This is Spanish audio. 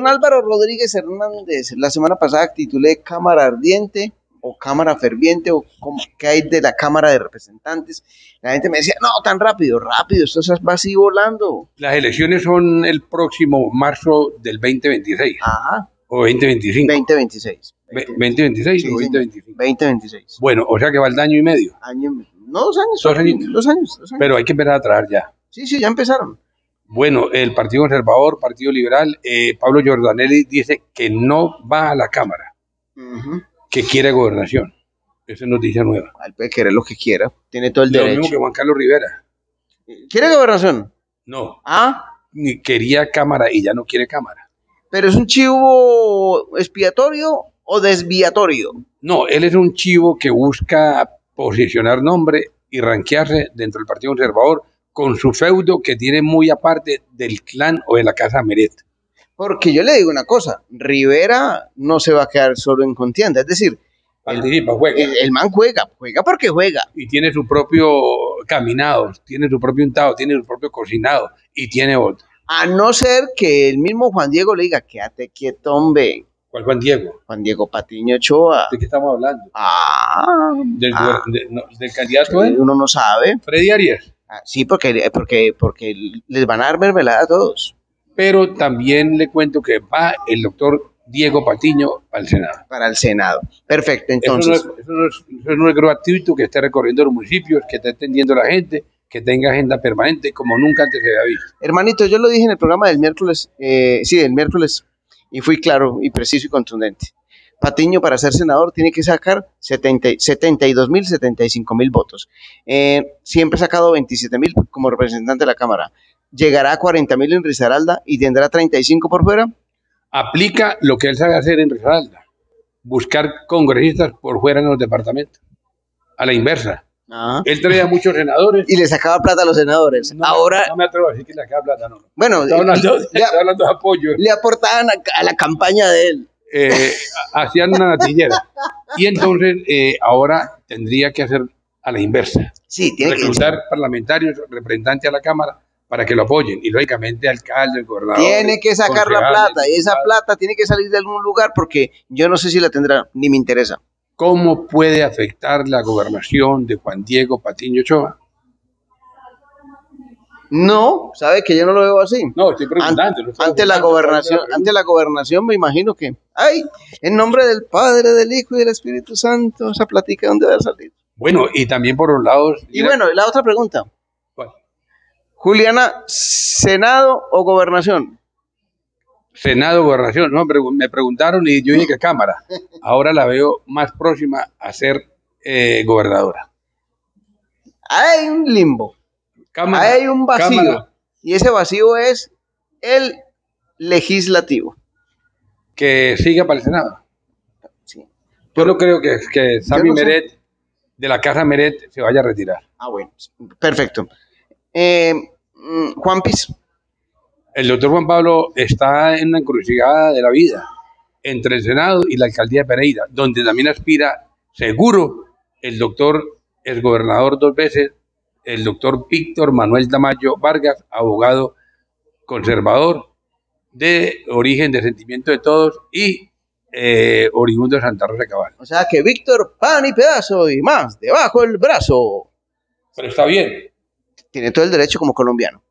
Don Álvaro Rodríguez Hernández, la semana pasada titulé Cámara Ardiente o Cámara Ferviente o qué hay de la Cámara de Representantes. La gente me decía, no, tan rápido, esto va así volando. Las elecciones son el próximo marzo del 2026. Ajá. O 2025. 2026. 2026 Sí, o 2025. 2026. Bueno, o sea que va el año y medio. No, 2 años. 2 añitos. 2 años. Pero hay que empezar a trabajar ya. Sí, ya empezaron. Bueno, el Partido Conservador, Partido Liberal, Pablo Giordanelli dice que no va a la Cámara, que quiere gobernación. Esa es noticia nueva. Él puede querer lo que quiera, tiene todo el derecho. Lo mismo que Juan Carlos Rivera. ¿Quiere gobernación? No. Ni quería Cámara y ya no quiere Cámara. ¿Pero es un chivo expiatorio o desviatorio? No, él es un chivo que busca posicionar nombre y ranquearse dentro del Partido Conservador con su feudo que tiene muy aparte del clan o de la casa Meret. Porque yo le digo una cosa, Rivera no se va a quedar solo en contienda, es decir, participa, juega. El man juega porque juega. Y tiene su propio caminado, tiene su propio untado, tiene su propio cocinado y tiene otro. A no ser que el mismo Juan Diego le diga, quédate quieto, hombre. ¿Cuál Juan Diego? Juan Diego Patiño Ochoa. ¿De qué estamos hablando? ¿Del candidato? Uno no sabe. Freddy Arias. Sí, porque les van a dar mermelada a todos. Pero también le cuento que va el doctor Diego Patiño al Senado. Para el Senado. Perfecto, entonces. Eso no es gratuito, que esté recorriendo los municipios, que esté atendiendo a la gente, que tenga agenda permanente como nunca antes se había visto. Hermanito, yo lo dije en el programa del miércoles, del miércoles, y fui claro y preciso y contundente. Patiño, para ser senador, tiene que sacar 72.000, 75.000 votos. Siempre ha sacado 27.000 como representante de la Cámara. Llegará a 40.000 en Risaralda y tendrá 35 por fuera. Aplica lo que él sabe hacer en Risaralda. Buscar congresistas por fuera en los departamentos. A la inversa. Él traía muchos senadores. Y le sacaba plata a los senadores. Ahora. No me atrevo a decir que le sacaba plata, no. Bueno, estaba hablando de apoyo. Le aportaban a la campaña de él. Hacían una natillera. Y entonces ahora tendría que hacer a la inversa. Sí, tiene reclutar parlamentarios, representantes a la Cámara para que lo apoyen. Y lógicamente alcalde, el gobernador. Tiene que sacar la plata. Y esa plata tiene que salir de algún lugar porque yo no sé si la tendrá, ni me interesa. ¿Cómo puede afectar la gobernación de Juan Diego Patiño Ochoa? No, sabe que yo no lo veo así. No, estoy preguntando. Ante la gobernación me imagino que, en nombre del Padre, del Hijo y del Espíritu Santo, esa plática dónde va a salir. Bueno, y también por los lados. Y bueno, la otra pregunta. ¿Cuál? Juliana, ¿Senado o gobernación? Senado, gobernación. No, me preguntaron y yo dije que Cámara. Ahora la veo más próxima a ser gobernadora. Hay un limbo. Cámara, hay un vacío. Cámara. Y ese vacío es el legislativo. Que siga para el Senado. Sí. Yo no creo que Sami Meret, de la casa Meret, se vaya a retirar. Bueno, perfecto. Juan Piz. El doctor Juan Pablo está en una encrucijada de la vida entre el Senado y la alcaldía de Pereira, donde también aspira seguro el doctor, el gobernador 2 veces, el doctor Víctor Manuel Tamayo Vargas, abogado conservador de origen, de sentimiento de todos y oriundo de Santa Rosa de Cabal. O sea que Víctor, pan y pedazo y más, debajo del brazo. Pero está bien. Tiene todo el derecho como colombiano.